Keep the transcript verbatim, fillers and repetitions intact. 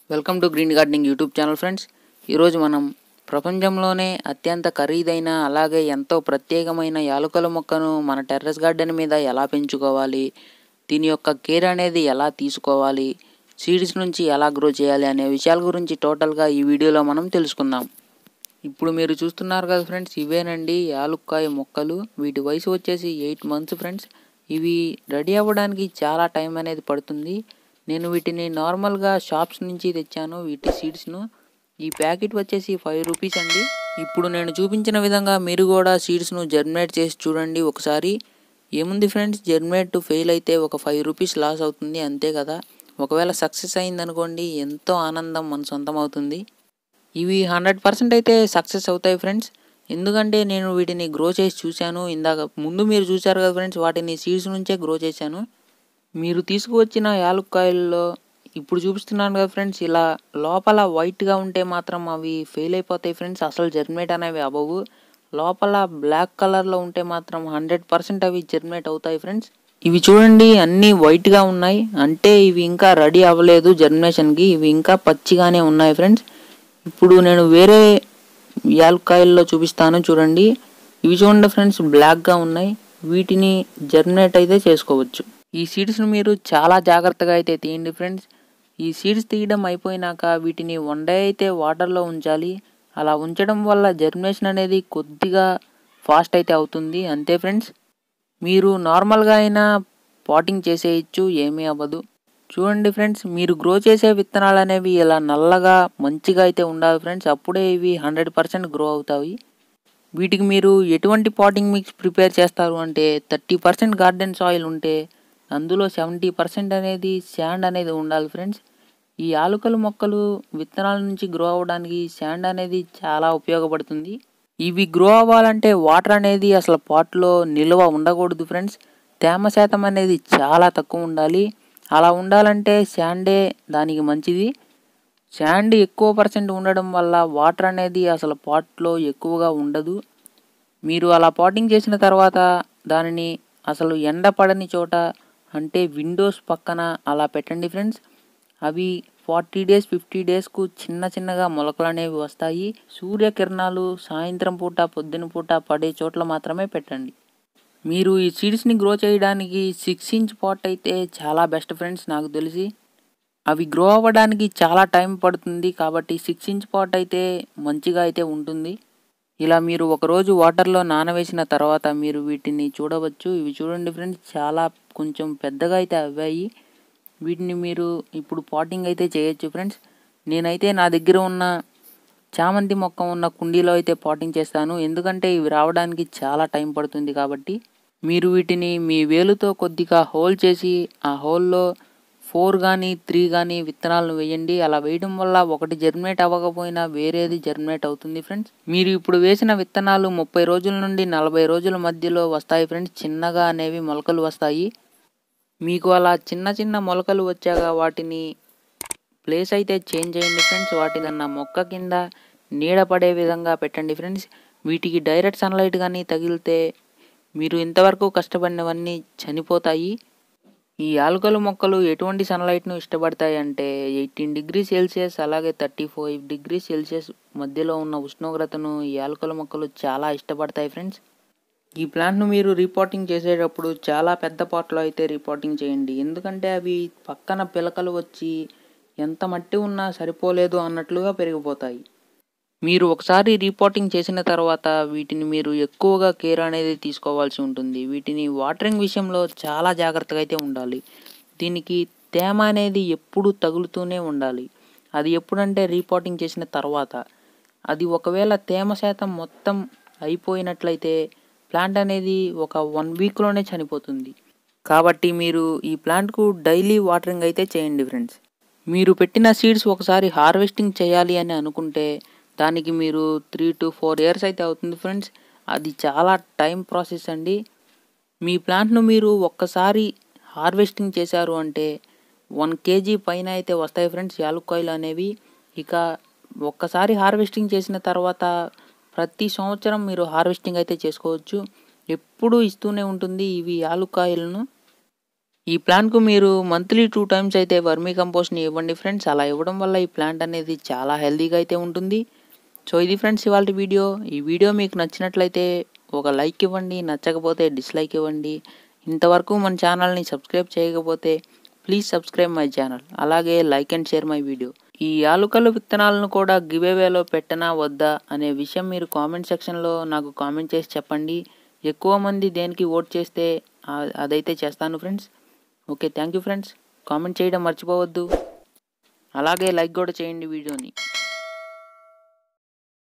Welcome to green gardening YouTube channel friends. ఈరోజు మనం ప్రపంచంలోనే అత్యంత ఖరీదైన అలాగే ఎంతో ప్రత్యేకమైన యాలుకల మొక్కను మన టెర్రస్ గార్డెన్ మీద ఎలా పెంచుకోవాలి, దీని యొక్క కేర్ అనేది ఎలా తీసుకోవాలి, సీడ్స్ నుంచి ఎలా గ్రో చేయాలి అనే విషయాల గురించి టోటల్గా ఈ వీడియోలో మనం తెలుసుకుందాం. ఇప్పుడు మీరు చూస్తున్నారు కదా ఫ్రెండ్స్, ఇవేనండి యాలుక్కాయ మొక్కలు. వీటి వయసు వచ్చేసి ఎయిట్ మంత్స్ ఫ్రెండ్స్. ఇవి రెడీ అవ్వడానికి చాలా టైం అనేది పడుతుంది. నేను వీటిని నార్మల్గా షాప్స్ నుంచి తెచ్చాను వీటి సీడ్స్ను. ఈ ప్యాకెట్ వచ్చేసి ఫైవ్ రూపీస్ అండి. ఇప్పుడు నేను చూపించిన విధంగా మీరు కూడా సీడ్స్ను జర్మినేట్ చేసి చూడండి ఒకసారి. ఏముంది ఫ్రెండ్స్, జర్మినేట్ ఫెయిల్ అయితే ఒక ఫైవ్ రూపీస్ లాస్ అవుతుంది, అంతే కదా. ఒకవేళ సక్సెస్ అయిందనుకోండి, ఎంతో ఆనందం మన సొంతం అవుతుంది. ఇవి హండ్రెడ్ పర్సెంట్ అయితే సక్సెస్ అవుతాయి ఫ్రెండ్స్. ఎందుకంటే నేను వీటిని గ్రో చేసి చూశాను. ఇందాక ముందు మీరు చూశారు కదా ఫ్రెండ్స్, వాటిని సీడ్స్ నుంచే గ్రో చేశాను. మీరు తీసుకువచ్చిన యాలుక్కాయల్లో ఇప్పుడు చూపిస్తున్నాను కదా ఫ్రెండ్స్, ఇలా లోపల వైట్గా ఉంటే మాత్రం అవి ఫెయిల్ అయిపోతాయి ఫ్రెండ్స్. అసలు జర్మినేట్ అనేవి అవ్వవు. లోపల బ్లాక్ కలర్లో ఉంటే మాత్రం హండ్రెడ్ పర్సెంట్ అవి జర్మినేట్ అవుతాయి ఫ్రెండ్స్. ఇవి చూడండి, అన్నీ వైట్గా ఉన్నాయి, అంటే ఇవి ఇంకా రెడీ అవ్వలేదు జర్మినేషన్కి. ఇవి ఇంకా పచ్చిగానే ఉన్నాయి ఫ్రెండ్స్. ఇప్పుడు నేను వేరే యాలుక్కాయల్లో చూపిస్తాను చూడండి. ఇవి చూడండి ఫ్రెండ్స్, బ్లాక్గా ఉన్నాయి. వీటిని జర్మినేట్ అయితే చేసుకోవచ్చు. ఈ సీడ్స్ను మీరు చాలా జాగ్రత్తగా అయితే తీయండి ఫ్రెండ్స్. ఈ సీడ్స్ తీయడం అయిపోయినాక వీటిని వన్ డే అయితే వాటర్లో ఉంచాలి. అలా ఉంచడం వల్ల జర్మినేషన్ అనేది కొద్దిగా ఫాస్ట్ అయితే అవుతుంది, అంతే ఫ్రెండ్స్. మీరు నార్మల్గా అయినా పాటింగ్ చేసేయచ్చు, ఏమీ అవ్వదు. చూడండి ఫ్రెండ్స్, మీరు గ్రో చేసే విత్తనాలు అనేవి ఇలా నల్లగా మంచిగా అయితే ఉండాలి ఫ్రెండ్స్. అప్పుడే ఇవి హండ్రెడ్ పర్సెంట్ గ్రో అవుతాయి. వీటికి మీరు ఎటువంటి పాటింగ్ మిక్స్ ప్రిపేర్ చేస్తారు అంటే, థర్టీ పర్సెంట్ గార్డెన్ సాయిల్ ఉంటే అందులో సెవెంటీ పర్సెంట్ అనేది శాండ్ అనేది ఉండాలి ఫ్రెండ్స్. ఈ యాలుకల మొక్కలు విత్తనాల నుంచి గ్రో అవ్వడానికి శాండ్ అనేది చాలా ఉపయోగపడుతుంది. ఇవి గ్రో అవ్వాలంటే వాటర్ అనేది అసలు పాట్లో నిల్వ ఉండకూడదు ఫ్రెండ్స్. తేమ శాతం అనేది చాలా తక్కువ ఉండాలి. అలా ఉండాలంటే శాండే దానికి మంచిది. శాండ్ ఎక్కువ పర్సెంట్ ఉండడం వల్ల వాటర్ అనేది అసలు పాట్లో ఎక్కువగా ఉండదు. మీరు అలా పాటింగ్ చేసిన తర్వాత దానిని అసలు ఎండ పడని చోట, అంటే విండోస్ పక్కన అలా పెట్టండి ఫ్రెండ్స్. అవి ఫార్టీ డేస్ ఫిఫ్టీ డేస్కు చిన్న చిన్నగా మొలకలు అనేవి వస్తాయి. సూర్యకిరణాలు సాయంత్రం పూట పొద్దున పూట పడే చోట్ల మాత్రమే పెట్టండి. మీరు ఈ సీడ్స్ని గ్రో చేయడానికి సిక్స్ ఇంచ్ పాట్ అయితే చాలా బెస్ట్ ఫ్రెండ్స్. నాకు తెలిసి అవి గ్రో అవ్వడానికి చాలా టైం పడుతుంది, కాబట్టి సిక్స్ ఇంచ్ పాట్ అయితే మంచిగా అయితే ఉంటుంది. ఇలా మీరు ఒకరోజు వాటర్లో నానవేసిన తర్వాత మీరు వీటిని చూడవచ్చు. ఇవి చూడండి ఫ్రెండ్స్, చాలా కొంచెం పెద్దగా అయితే అవ్వాయి. వీటిని మీరు ఇప్పుడు పాటింగ్ అయితే చేయొచ్చు ఫ్రెండ్స్. నేనైతే నా దగ్గర ఉన్న చామంతి మొక్క ఉన్న కుండీలో అయితే పాటింగ్ చేస్తాను, ఎందుకంటే ఇవి రావడానికి చాలా టైం పడుతుంది కాబట్టి. మీరు వీటిని మీ వేలుతో కొద్దిగా హోల్ చేసి ఆ హోల్లో ఫోర్ కానీ త్రీ కానీ విత్తనాలను వేయండి. అలా వేయడం వల్ల ఒకటి జర్మినేట్ అవ్వకపోయినా వేరేది జర్మినేట్ అవుతుంది ఫ్రెండ్స్. మీరు ఇప్పుడు వేసిన విత్తనాలు ముప్పై రోజుల నుండి నలభై రోజుల మధ్యలో వస్తాయి ఫ్రెండ్స్. చిన్నగా అనేవి మొలకలు వస్తాయి. మీకు అలా చిన్న చిన్న మొలకలు వచ్చాక వాటిని ప్లేస్ అయితే చేంజ్ చేయండి ఫ్రెండ్స్. వాటిని నా మొక్క కింద నీడ పడే విధంగా పెట్టండి ఫ్రెండ్స్. వీటికి డైరెక్ట్ సన్లైట్ కానీ తగిలితే మీరు ఇంతవరకు కష్టపడినవన్నీ చనిపోతాయి. ఈ యాలుకల మొక్కలు ఎటువంటి సన్లైట్ను ఇష్టపడతాయి అంటే ఎయిటీన్ డిగ్రీ సెల్సియస్ అలాగే థర్టీ ఫైవ్ డిగ్రీ సెల్సియస్ మధ్యలో ఉన్న ఉష్ణోగ్రతను ఈ యాలుకల మొక్కలు చాలా ఇష్టపడతాయి ఫ్రెండ్స్. ఈ ప్లాంట్ను మీరు రీపాటింగ్ చేసేటప్పుడు చాలా పెద్ద పాట్లో అయితే రీపాటింగ్ చేయండి, ఎందుకంటే అవి పక్కన పిలకలు వచ్చి ఎంత మట్టి ఉన్నా సరిపోలేదు అన్నట్లుగా పెరిగిపోతాయి. మీరు ఒకసారి రీపాటింగ్ చేసిన తర్వాత వీటిని మీరు ఎక్కువగా కేర్ అనేది తీసుకోవాల్సి ఉంటుంది. వీటిని వాటరింగ్ విషయంలో చాలా జాగ్రత్తగా అయితే ఉండాలి. దీనికి తేమ అనేది ఎప్పుడు తగులుతూనే ఉండాలి. అది ఎప్పుడంటే రీపాటింగ్ చేసిన తర్వాత. అది ఒకవేళ తేమ శాతం మొత్తం అయిపోయినట్లయితే ప్లాంట్ అనేది ఒక వన్ వీక్లోనే చనిపోతుంది. కాబట్టి మీరు ఈ ప్లాంట్కు డైలీ వాటరింగ్ అయితే చేయండి ఫ్రెండ్స్. మీరు పెట్టిన సీడ్స్ ఒకసారి హార్వెస్టింగ్ చేయాలి అని అనుకుంటే దానికి మీరు త్రీ టు ఫోర్ ఇయర్స్ అయితే అవుతుంది ఫ్రెండ్స్. అది చాలా టైం ప్రాసెస్ అండి. మీ ప్లాంట్ను మీరు ఒక్కసారి హార్వెస్టింగ్ చేశారు అంటే వన్ కేజీ పైన అయితే వస్తాయి ఫ్రెండ్స్ యాలుక్కాయలు అనేవి. ఇక ఒక్కసారి హార్వెస్టింగ్ చేసిన తర్వాత ప్రతి సంవత్సరం మీరు హార్వెస్టింగ్ అయితే చేసుకోవచ్చు. ఎప్పుడూ ఇస్తూనే ఉంటుంది ఇవి యాలుక్కాయలను. ఈ ప్లాంట్కు మీరు మంత్లీ టూ టైమ్స్ అయితే వర్మీ కంపోస్ట్ని ఇవ్వండి ఫ్రెండ్స్. అలా ఇవ్వడం వల్ల ఈ ప్లాంట్ అనేది చాలా హెల్తీగా అయితే ఉంటుంది. సో ఇది ఫ్రెండ్స్ ఇవాళ వీడియో. ఈ వీడియో మీకు నచ్చినట్లయితే ఒక లైక్ ఇవ్వండి, నచ్చకపోతే డిస్లైక్ ఇవ్వండి. ఇంతవరకు మన ఛానల్ని సబ్స్క్రైబ్ చేయకపోతే ప్లీజ్ సబ్స్క్రైబ్ మై ఛానల్. అలాగే like and share my video. ఈ యాలుకలు విత్తనాలను కూడా గివేవేలో పెట్టనా వద్దా అనే విషయం మీరు కామెంట్ సెక్షన్లో నాకు కామెంట్ చేసి చెప్పండి. ఎక్కువ మంది దేనికి ఓట్ చేస్తే అదైతే చేస్తాను friends. Okay, thank you friends. Comment చేయడం మర్చిపోవద్దు. అలాగే లైక్ కూడా చేయండి వీడియోని.